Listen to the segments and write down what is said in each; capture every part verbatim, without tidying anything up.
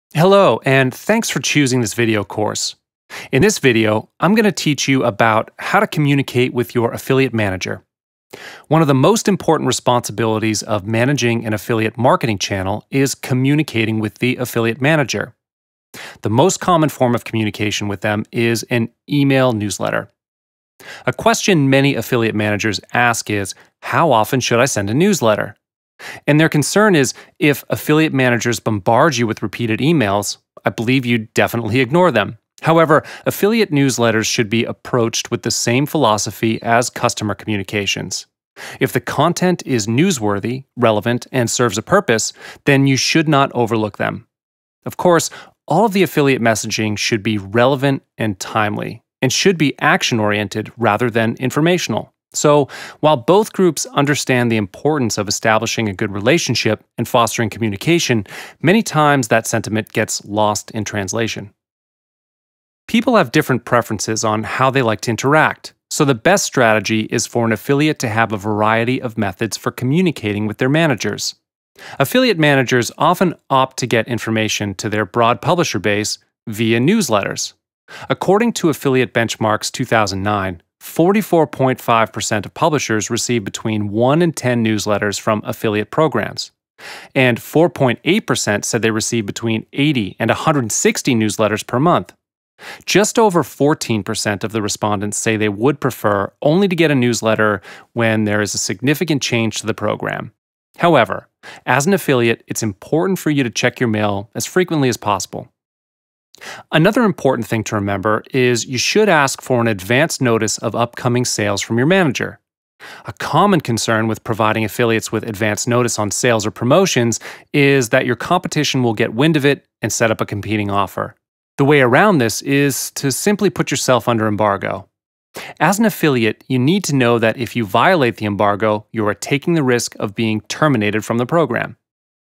Hello, and thanks for choosing this video course. In this video, I'm going to teach you about how to communicate with your affiliate manager. One of the most important responsibilities of managing an affiliate marketing channel is communicating with the affiliate manager. The most common form of communication with them is an email newsletter. A question many affiliate managers ask is, how often should I send a newsletter? And their concern is, if affiliate managers bombard you with repeated emails, I believe you definitely ignore them. However, affiliate newsletters should be approached with the same philosophy as customer communications. If the content is newsworthy, relevant, and serves a purpose, then you should not overlook them. Of course, all of the affiliate messaging should be relevant and timely, and should be action-oriented rather than informational. So, while both groups understand the importance of establishing a good relationship and fostering communication, many times that sentiment gets lost in translation. People have different preferences on how they like to interact, so the best strategy is for an affiliate to have a variety of methods for communicating with their managers. Affiliate managers often opt to get information to their broad publisher base via newsletters. According to Affiliate Benchmarks two thousand nine, forty-four point five percent of publishers receive between one and ten newsletters from affiliate programs, and four point eight percent said they receive between eighty and one hundred sixty newsletters per month. Just over fourteen percent of the respondents say they would prefer only to get a newsletter when there is a significant change to the program. However, as an affiliate, it's important for you to check your mail as frequently as possible. Another important thing to remember is you should ask for an advance notice of upcoming sales from your manager. A common concern with providing affiliates with advance notice on sales or promotions is that your competition will get wind of it and set up a competing offer. The way around this is to simply put yourself under embargo. As an affiliate, you need to know that if you violate the embargo, you are taking the risk of being terminated from the program.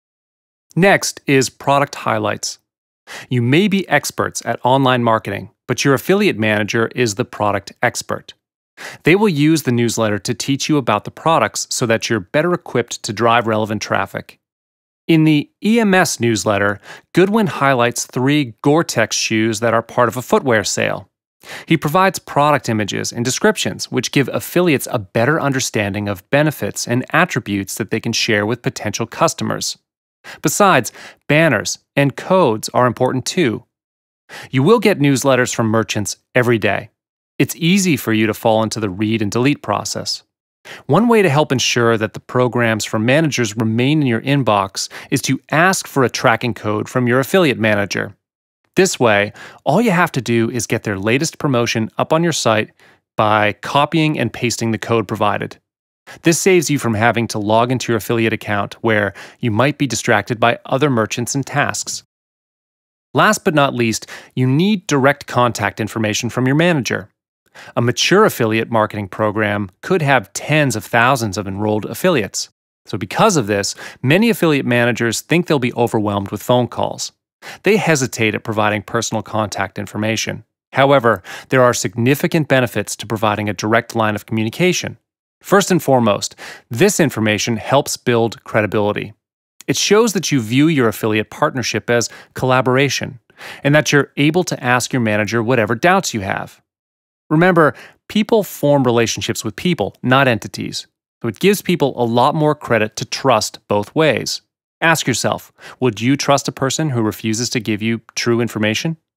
Next is product highlights. You may be experts at online marketing, but your affiliate manager is the product expert. They will use the newsletter to teach you about the products so that you're better equipped to drive relevant traffic. In the E M S newsletter, Goodwin highlights three Gore-Tex shoes that are part of a footwear sale. He provides product images and descriptions which give affiliates a better understanding of benefits and attributes that they can share with potential customers. Besides, banners and codes are important too. You will get newsletters from merchants every day. It's easy for you to fall into the read and delete process. One way to help ensure that the programs for managers remain in your inbox is to ask for a tracking code from your affiliate manager. This way, all you have to do is get their latest promotion up on your site by copying and pasting the code provided. This saves you from having to log into your affiliate account where you might be distracted by other merchants and tasks. Last but not least, you need direct contact information from your manager. A mature affiliate marketing program could have tens of thousands of enrolled affiliates. So because of this, many affiliate managers think they'll be overwhelmed with phone calls. They hesitate at providing personal contact information. However, there are significant benefits to providing a direct line of communication. First and foremost, this information helps build credibility. It shows that you view your affiliate partnership as collaboration, and that you're able to ask your manager whatever doubts you have. Remember, people form relationships with people, not entities, so it gives people a lot more credit to trust both ways. Ask yourself, would you trust a person who refuses to give you true information?